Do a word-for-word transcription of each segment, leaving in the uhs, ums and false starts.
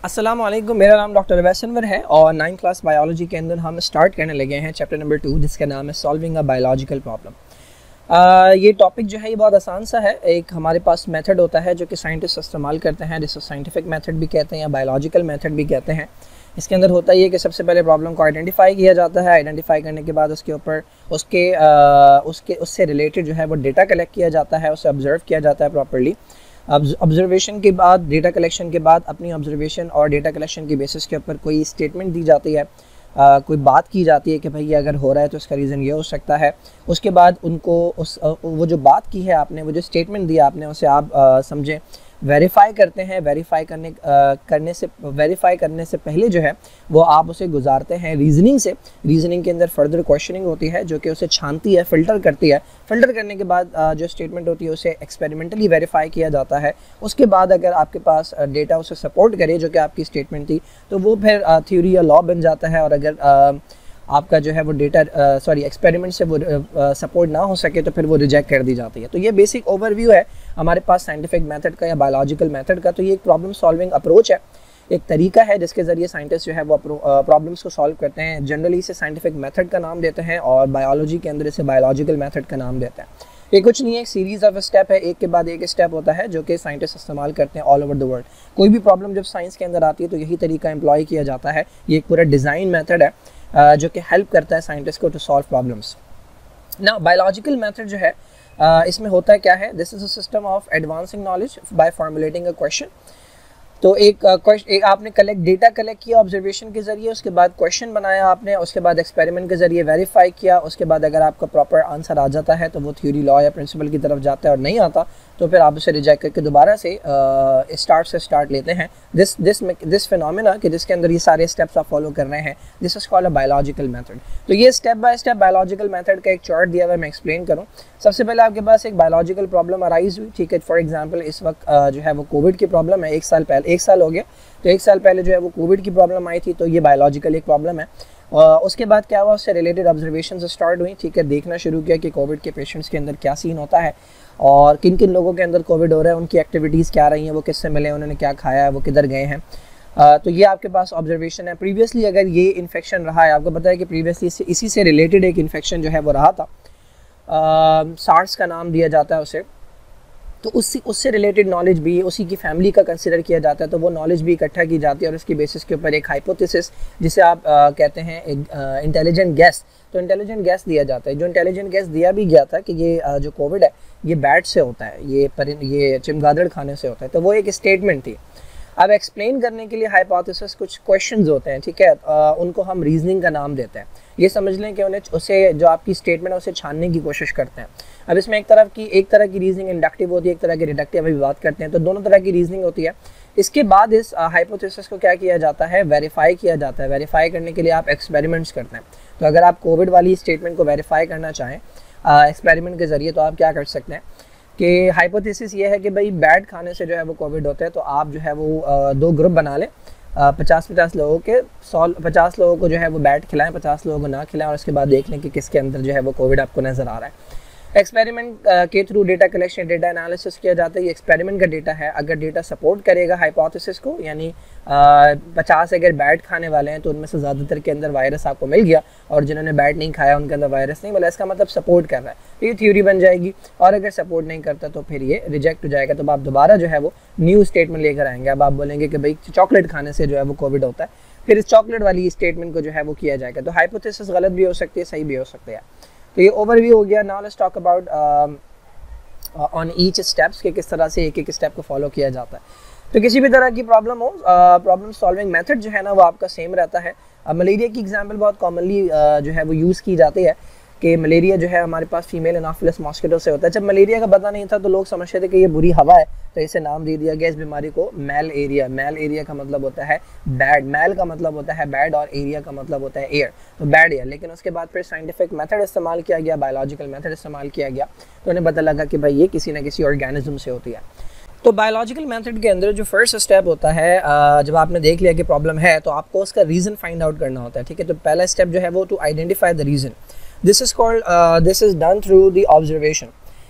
अस्सलाम वालेकुम, मेरा नाम डॉक्टर अवैस अनवर है और नाइन्थ क्लास बायोलॉजी के अंदर हम स्टार्ट करने लगे हैं चैप्टर नंबर टू, जिसका नाम है सॉल्विंग अ बायोलॉजिकल प्रॉब्लम। ये टॉपिक जो है ये बहुत आसान सा है। एक हमारे पास मेथड होता है जो कि साइंटिस्ट इस्तेमाल करते हैं, जिसे साइंटिफिक मेथड भी कहते हैं या बायोलॉजिकल मेथड भी कहते हैं। इसके अंदर होता ही है कि सबसे पहले प्रॉब्लम को आइडेंटिफाई किया जाता है। आइडेंटिफाई करने के बाद उसके ऊपर उसके आ, उसके उससे रिलेटेड जो है वो डेटा कलेक्ट किया जाता है, उसे ऑब्जर्व किया जाता है प्रॉपर्ली। ऑब्जर्वेशन के बाद, डेटा कलेक्शन के बाद अपनी ऑब्जर्वेशन और डेटा कलेक्शन की बेसिस के ऊपर कोई स्टेटमेंट दी जाती है, आ, कोई बात की जाती है कि भाई ये अगर हो रहा है तो इसका रीज़न ये हो सकता है। उसके बाद उनको उस वो जो बात की है आपने, वो जो स्टेटमेंट दिया आपने, उसे आप समझें, वेरीफाई करते हैं। वेरीफाई करने आ, करने से वेरीफाई करने से पहले जो है वो आप उसे गुजारते हैं रीजनिंग से। रीजनिंग के अंदर फर्दर क्वेश्चनिंग होती है जो कि उसे छानती है, फ़िल्टर करती है। फ़िल्टर करने के बाद आ, जो स्टेटमेंट होती है उसे एक्सपेरिमेंटली वेरीफाई किया जाता है। उसके बाद अगर आपके पास डेटा उसे सपोर्ट करे जो कि आपकी स्टेटमेंट थी, तो वो फिर थ्योरी या लॉ बन जाता है। और अगर आ, आपका जो है वो डेटा सॉरी एक्सपेरिमेंट से वो सपोर्ट ना हो सके तो फिर वो रिजेक्ट कर दी जाती है। तो ये बेसिक ओवरव्यू है हमारे पास साइंटिफिक मेथड का या बायोलॉजिकल मेथड का। तो ये एक प्रॉब्लम सॉल्विंग अप्रोच है, एक तरीका है जिसके ज़रिए साइंटिस्ट जो है वो प्रॉब्लम्स को सॉल्व करते हैं। जनरली इसे साइंटिफिक मेथड का नाम देते हैं और बायोलॉजी के अंदर इसे बायोलॉजिकल मेथड का नाम देते हैं। ये कुछ नहीं है, एक सीरीज़ ऑफ स्टेप है, एक के बाद एक स्टेप होता है जो कि साइंटिस्ट इस्तेमाल करते हैं ऑल ओवर द वर्ल्ड। कोई भी प्रॉब्लम जब साइंस के अंदर आती है तो यही तरीका एम्प्लॉय किया जाता है। ये एक पूरा डिज़ाइन मेथड है Uh, जो कि हेल्प करता है साइंटिस्ट को टू सॉल्व प्रॉब्लम्स। ना बायोलॉजिकल मेथड जो है uh, इसमें होता है क्या है, this is a system of advancing knowledge by formulating a question. तो एक क्वेश्चन uh, एक आपने कलेक्ट डेटा कलेक्ट किया ऑब्जर्वेशन के ज़रिए, उसके बाद क्वेश्चन बनाया आपने, उसके बाद एक्सपेरिमेंट के ज़रिए वेरीफाई किया। उसके बाद अगर आपका प्रॉपर आंसर आ जाता है तो वो थ्योरी लॉ या प्रिंसिपल की तरफ जाता है, और नहीं आता तो फिर आप उसे रिजेक्ट करके दोबारा से स्टार्ट uh, से स्टार्ट लेते हैं। दिस दिस दिस फिनोमेना कि जिसके अंदर ये सारे स्टेप्स आप फॉलो कर रहे हैं, this is called a biological method. तो ये step by step biological method का एक चार्ट दिया हुआ है, मैं एक्सप्लेन करूँ। सबसे पहले आपके पास एक बायोलॉजिकल प्रॉब्लम अराइज हुई, ठीक है। फॉर एग्जांपल इस वक्त uh, जो है वो कोविड की प्रॉब्लम है। एक साल पहले एक साल हो गया, तो एक साल पहले जो है वो कोविड की प्रॉब्लम आई थी, तो ये बायोलॉजिकल एक प्रॉब्लम है। Uh, उसके बाद क्या हुआ, उससे रिलेटेड ऑब्जर्वेशन स्टार्ट हुई, ठीक है। देखना शुरू किया कि कोविड के पेशेंट्स के अंदर क्या सीन होता है और किन किन लोगों के अंदर कोविड हो रहा है, उनकी एक्टिविटीज़ क्या रही हैं, वो किससे मिले, उन्होंने क्या खाया है, वो किधर गए हैं। uh, तो ये आपके पास ऑब्जर्वेशन है। प्रीवियसली अगर ये इन्फेक्शन रहा है, आपको पता है कि प्रीवियसली इसी से रिलेटेड एक इन्फेक्शन जो है वो रहा था, सार्स uh, का नाम दिया जाता है उसे। तो उससे उससे रिलेटेड नॉलेज भी उसी की फैमिली का कंसिडर किया जाता है, तो वो नॉलेज भी इकट्ठा की जाती है और उसकी बेसिस के ऊपर एक हाइपोथेसिस, जिसे आप आ, कहते हैं एक इंटेलिजेंट गैस, तो इंटेलिजेंट गैस दिया जाता है। जो इंटेलिजेंट गैस दिया भी गया था कि ये आ, जो कोविड है ये बैट से होता है, ये परिन ये चमगादड़ खाने से होता है, तो वो एक स्टेटमेंट थी। अब एक्सप्लेन करने के लिए हाइपोथेसिस कुछ क्वेश्चंस होते हैं, ठीक है। आ, उनको हम रीजनिंग का नाम देते हैं। ये समझ लें कि उन्हें उसे जो आपकी स्टेटमेंट है उसे छानने की कोशिश करते हैं। अब इसमें एक तरफ की एक तरह की रीजनिंग इंडक्टिव होती है, एक तरह की डिडक्टिव, अभी बात करते हैं। तो दोनों तरह की रीजनिंग होती है। इसके बाद इस हाइपोथेसिस को क्या किया जाता है, वेरीफाई किया जाता है। वेरीफाई करने के लिए आप एक्सपेरिमेंट्स करते हैं। तो अगर आप कोविड वाली स्टेटमेंट को वेरीफाई करना चाहें एक्सपेरिमेंट के ज़रिए, तो आप क्या कर सकते हैं कि हाइपोथेसिस ये है कि भाई बैट खाने से जो है वो कोविड होता है। तो आप जो है वो आ, दो ग्रुप बना लें, पचास पचास लोगों के, सौ पचास लोगों को जो है वो बैट खिलाएं, पचास लोगों को ना खिलाएं, और उसके बाद देख लें कि किसके अंदर जो है वो कोविड आपको नज़र आ रहा है। एक्सपेरिमेंट के through data collection, data analysis किया जाता है। ये एक्सपेरिमेंट का डेटा है। अगर डेटा सपोर्ट करेगा हाइपोथेसिस को, यानी पचास अगर बैट खाने वाले हैं तो उनमें से ज़्यादातर के अंदर वायरस आपको मिल गया, और जिन्होंने बैट नहीं खाया उनके अंदर वायरस नहीं मिला, इसका मतलब सपोर्ट कर रहा है, तो ये थ्योरी बन जाएगी। और अगर सपोर्ट नहीं करता तो फिर ये रिजेक्ट हो जाएगा। तो आप दोबारा जो है वो न्यू स्टेटमेंट लेकर आएंगे। अब आप बोलेंगे कि भाई चॉकलेट खाने से जो है वो कोविड होता है, फिर इस चॉकलेट वाली स्टेटमेंट को जो है वो किया जाएगा। तो हाइपोथेसिस गलत भी हो सकती है, सही भी हो सकती है। तो ये ओवरव्यू हो गया। Now let's talk about on each steps के किस तरह से एक एक स्टेप को फॉलो किया जाता है। तो किसी भी तरह की प्रॉब्लम हो, प्रॉब्लम सॉल्विंग मेथड जो है ना वो आपका सेम रहता है। मलेरिया की एग्जांपल बहुत कॉमनली uh, जो है वो यूज़ की जाती है कि मलेरिया जो है हमारे पास फीमेल एनाफिलस मॉस्किटो से होता है। जब मलेरिया का पता नहीं था तो लोग समझते थे कि ये बुरी हवा है, तो इसे नाम दे दिया गया इस बीमारी को मैल एरिया। मैल एरिया का मतलब होता है बैड, मैल का मतलब होता है बैड और एरिया का मतलब होता है एयर, तो बैड एयर। लेकिन उसके बाद फिर साइंटिफिक मेथड इस्तेमाल किया गया, बायोलॉजिकल मेथड इस्तेमाल किया गया, तो उन्हें पता लगा कि भाई ये किसी ना किसी ऑर्गेनिज्म से होती है। तो बायोलॉजिकल मेथड के अंदर जो फर्स्ट स्टेप होता है, जब आपने देख लिया कि प्रॉब्लम है तो आपको उसका रीज़न फाइंड आउट करना होता है, ठीक है। तो पहला स्टेप जो है वो to identify the reason. This is called this is done through the observation.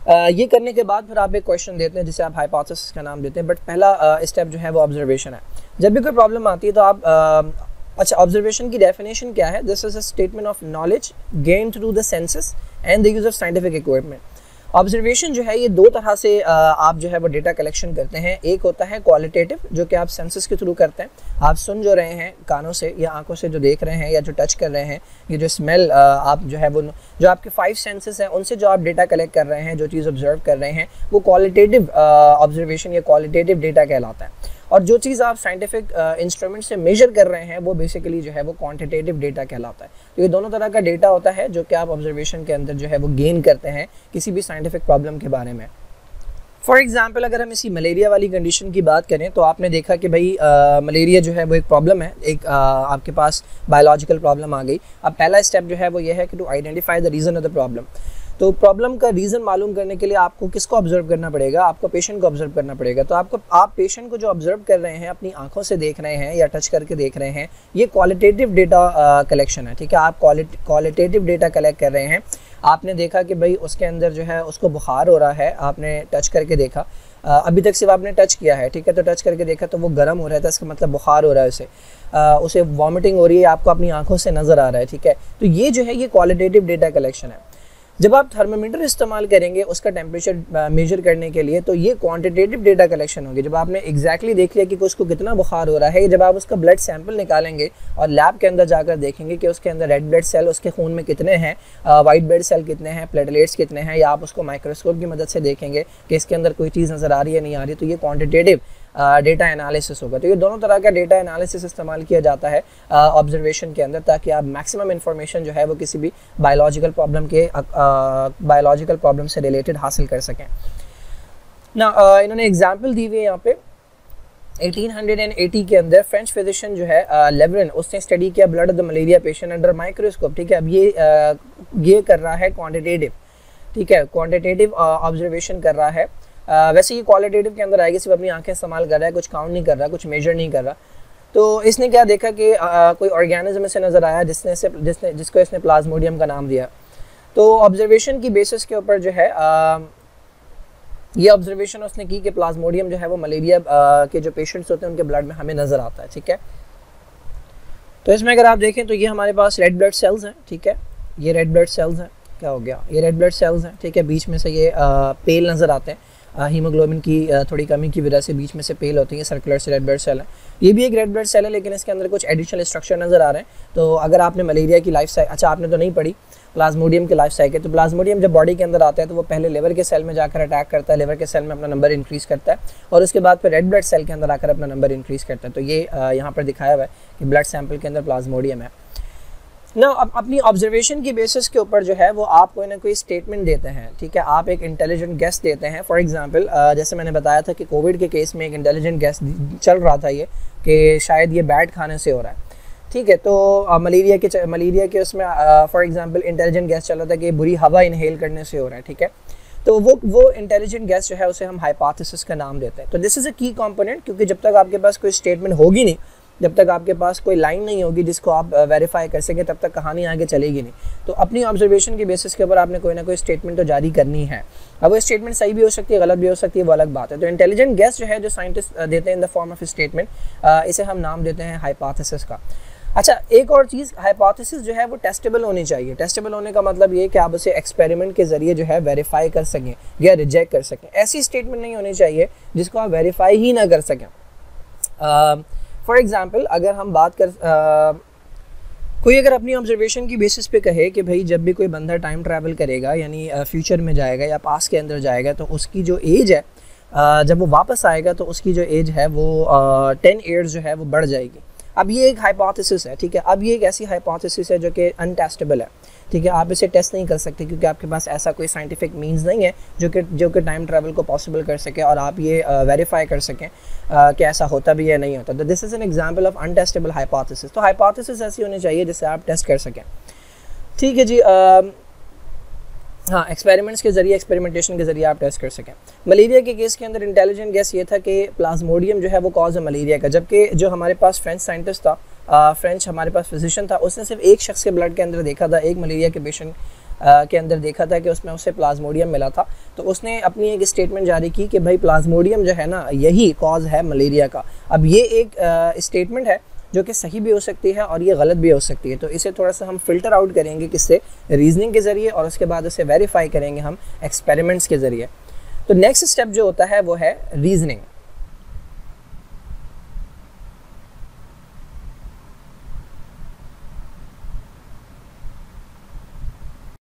Uh, ये करने के बाद फिर आप एक क्वेश्चन देते हैं जिसे आप हाइपोथेसिस का नाम देते हैं, बट पहला स्टेप uh, जो है वो ऑब्जर्वेशन है। जब भी कोई प्रॉब्लम आती है तो आप uh, अच्छा, ऑब्जर्वेशन की डेफिनेशन क्या है? This is a statement of knowledge gain through the senses and the use of scientific equipment. Observation जो है ये दो तरह से uh, आप जो है वो डेटा कलेक्शन करते हैं। एक होता है क्वालिटेटिव, जो कि आप सेंसेस के थ्रू करते हैं, आप सुन जो रहे हैं कानों से या आंखों से जो देख रहे हैं या जो टच कर रहे हैं, ये जो स्मेल uh, आप जो है वो जो आपके फाइव सेंसेस हैं उनसे जो आप डेटा कलेक्ट कर रहे हैं, जो चीज़ ऑब्जर्व कर रहे हैं, वो क्वालिटेटिव ऑब्जर्वेशन या क्वालिटेटिव डेटा कहलाता है। और जो चीज़ आप साइंटिफिक इंस्ट्रूमेंट से मेजर कर रहे हैं वो बेसिकली जो है वो क्वांटिटेटिव डेटा कहलाता है। तो ये दोनों तरह का डेटा होता है जो कि आप ऑब्जर्वेशन के अंदर जो है वो गेन करते हैं किसी भी साइंटिफिक प्रॉब्लम के बारे में। फॉर एग्जांपल अगर हम इसी मलेरिया वाली कंडीशन की बात करें तो आपने देखा कि भाई मलेरिया जो है वो एक प्रॉब्लम है, एक आ, आपके पास बायोलॉजिकल प्रॉब्लम आ गई। अब पहला स्टेप जो है वो ये है कि to identify the reason of the problem. तो प्रॉब्लम का रीज़न मालूम करने के लिए आपको किसको ऑब्जर्व करना पड़ेगा? आपको पेशेंट को ऑब्जर्व करना पड़ेगा। तो आपको आप पेशेंट को जो ऑब्जर्व कर रहे हैं, अपनी आंखों से देख रहे हैं या टच करके देख रहे हैं, ये क्वालिटेटिव डेटा कलेक्शन है, ठीक है। आप क्वालिटेटिव डेटा कलेक्ट कर रहे हैं। आपने देखा कि भाई उसके अंदर जो है उसको बुखार हो रहा है, आपने टच करके देखा, आ, अभी तक सिर्फ आपने टच किया है, ठीक है, तो टच करके देखा तो वो गर्म हो रहा था, इसका मतलब बुखार हो रहा है उसे, आ, उसे वॉमिटिंग हो रही है, आपको अपनी आंखों से नज़र आ रहा है, ठीक है। तो ये जो है ये क्वालिटेटिव डेटा कलेक्शन है। जब आप थर्मामीटर इस्तेमाल करेंगे उसका टेम्परेचर मेजर करने के लिए, तो ये क्वांटिटेटिव डेटा कलेक्शन होगी। जब आपने एग्जैक्टली देख लिया कि उसको कितना बुखार हो रहा है, जब आप उसका ब्लड सैंपल निकालेंगे और लैब के अंदर जाकर देखेंगे कि उसके अंदर रेड ब्लड सेल उसके खून में कितने हैं, वाइट ब्लड सेल कितने हैं, प्लेटलेट्स कितने हैं, या आप उसको माइक्रोस्कोप की मदद से देखेंगे कि इसके अंदर कोई चीज़ नज़र आ रही है नहीं आ रही, तो ये क्वान्टिटेटिव डेटा एनालिसिस होगा। तो ये दोनों तरह का डेटा एनालिसिस इस्तेमाल किया जाता है ऑब्जर्वेशन uh, के अंदर, ताकि आप मैक्सिमम इन्फॉर्मेशन जो है वो किसी भी बायोलॉजिकल प्रॉब्लम के बायोलॉजिकल uh, प्रॉब्लम से रिलेटेड हासिल कर सकें ना। uh, इन्होंने एग्जाम्पल दी हुई है यहाँ पे अठारह सौ अस्सी के अंदर फ्रेंच फिजिशियन जो है लेवरिन, उसने स्टडी किया blood of the malaria patient under microscope, ठीक है। अब ये uh, ये कर रहा है क्वान्टिटेटिव, ठीक है, क्वान्टिटेटिव ऑब्जर्वेशन कर रहा है। Uh, वैसे ये क्वालिटेटिव के अंदर आएगी, सिर्फ अपनी आंखें इस्तेमाल कर रहा है, कुछ काउंट नहीं कर रहा, कुछ मेजर नहीं कर रहा। तो इसने क्या देखा कि uh, कोई ऑर्गेनिज्म से नज़र आया जिसने से जिसने जिसको इसने प्लाज्मोडियम का नाम दिया। तो ऑब्जर्वेशन की बेसिस के ऊपर जो है uh, ये ऑब्जर्वेशन उसने की कि प्लाज्मोडियम जो है वो मलेरिया uh, के जो पेशेंट्स होते हैं उनके ब्लड में हमें नज़र आता है, ठीक है। तो इसमें अगर आप देखें तो ये हमारे पास रेड ब्लड सेल्स हैं, ठीक है, ये रेड ब्लड सेल्स हैं, क्या हो गया, ये रेड ब्लड सेल्स हैं, ठीक है। बीच में से ये uh, पेल नज़र आते हैं, हीमोग्लोबिन की थोड़ी कमी की वजह से बीच में से पेल होती है, सर्कुलर से रेड ब्लड सेल है। ये भी एक रेड ब्लड सेल है, लेकिन इसके अंदर कुछ एडिशनल स्ट्रक्चर नज़र आ रहे हैं। तो अगर आपने मलेरिया की लाइफ साइकिल, अच्छा आपने तो नहीं पढ़ी प्लाज्मोडियम की लाइफ साइकिल, तो प्लाज्मोडियम जब बॉडी के अंदर आता है तो वो पहले लिवर के सेल में जाकर अटैक करता है, लिवर के सेल में अपना नंबर इंक्रीज़ करता है, और उसके बाद फिर रेड ब्लड सेल के अंदर आकर अपना नंबर इंक्रीज़ करता है। तो ये यहाँ पर दिखाया हुआ है कि ब्लड सैंपल के अंदर प्लाज्मोडियम है ना। अब अपनी ऑब्जर्वेशन की बेसिस के ऊपर जो है वो आप कोई ना कोई स्टेटमेंट देते हैं, ठीक है, आप एक इंटेलिजेंट गेस देते हैं। फॉर एग्जांपल जैसे मैंने बताया था कि कोविड के केस में एक इंटेलिजेंट गेस चल रहा था ये कि शायद ये बैट खाने से हो रहा है, ठीक है। तो मलेरिया के मलेरिया के उसमें फॉर एग्जांपल इंटेलिजेंट गैस चल रहा था कि बुरी हवा इनहेल करने से हो रहा है, ठीक है। तो वो वो इंटेलिजेंट गैस जो है उसे हम हाइपोथेसिस का नाम देते हैं। तो दिस इज़ अ की कंपोनेंट, क्योंकि जब तक आपके पास कोई स्टेटमेंट होगी नहीं, जब तक आपके पास कोई लाइन नहीं होगी जिसको आप वेरीफाई कर सकें, तब तक कहानी आगे चलेगी नहीं। तो अपनी ऑब्जर्वेशन की बेसिस के ऊपर आपने कोई ना कोई स्टेटमेंट तो जारी करनी है। अब वो स्टेटमेंट सही भी हो सकती है, गलत भी हो सकती है, वो अलग बात है। तो इंटेलिजेंट गैस जो है जो साइंटिस्ट देते हैं in the form of statement, इसे हम नाम देते हैं हाइपोथेसिस का। अच्छा, एक और चीज़, हाइपोथेसिस जो है वो टेस्टेबल होनी चाहिए। टेस्टेबल होने का मतलब ये कि आप उसे एक्सपेरिमेंट के जरिए जो है वेरीफाई कर सकें या रिजेक्ट कर सकें। ऐसी स्टेटमेंट नहीं होनी चाहिए जिसको आप वेरीफाई ही ना कर सकें। फॉर एग्ज़ाम्पल अगर हम बात कर आ, कोई अगर अपनी ऑब्जर्वेशन की बेसिस पे कहे कि भाई जब भी कोई बंदा टाइम ट्रैवल करेगा, यानी फ्यूचर में जाएगा या पास के अंदर जाएगा, तो उसकी जो एज है आ, जब वो वापस आएगा तो उसकी जो एज है वो टेन ईयर्स जो है वो बढ़ जाएगी। अब ये एक हाइपोथेसिस है, ठीक है। अब ये एक ऐसी हाइपोथेसिस है जो कि अनटेस्टेबल है, ठीक है। आप इसे टेस्ट नहीं कर सकते क्योंकि आपके पास ऐसा कोई साइंटिफिक मींस नहीं है जो कि जो कि टाइम ट्रैवल को पॉसिबल कर सके और आप ये वेरीफाई uh, कर सकें uh, कि ऐसा होता भी है नहीं होता। तो this is an example of untestable hypothesis. तो हाइपोथेसिस ऐसी होनी चाहिए जिससे आप टेस्ट कर सकें, ठीक है जी। uh, हाँ, एक्सपेरिमेंट्स के जरिए, एक्सपेरिमेंटेशन के जरिए आप टेस्ट कर सकें। मलेरिया के केस के अंदर इंटेलिजेंट गैस ये था कि प्लाज्मोडियम जो है वो कॉज है मलेरिया का, जबकि जो हमारे पास फ्रेंच साइंटिस्ट था, फ्रेंच हमारे पास फिजिशियन था, उसने सिर्फ एक शख्स के ब्लड के अंदर देखा था, एक मलेरिया के पेशेंट के अंदर देखा था कि उसमें उसे प्लाज्मोडियम मिला था। तो उसने अपनी एक स्टेटमेंट जारी की कि भाई प्लाज्मोडियम जो है ना यही कॉज है मलेरिया का। अब ये एक स्टेटमेंट है जो कि सही भी हो सकती है और ये गलत भी हो सकती है, तो इसे थोड़ा सा हम फिल्टर आउट करेंगे किससे, रीजनिंग के ज़रिए, और उसके बाद उसे वेरीफाई करेंगे हम एक्सपेरिमेंट्स के ज़रिए। तो नेक्स्ट स्टेप जो होता है वो है रीजनिंग।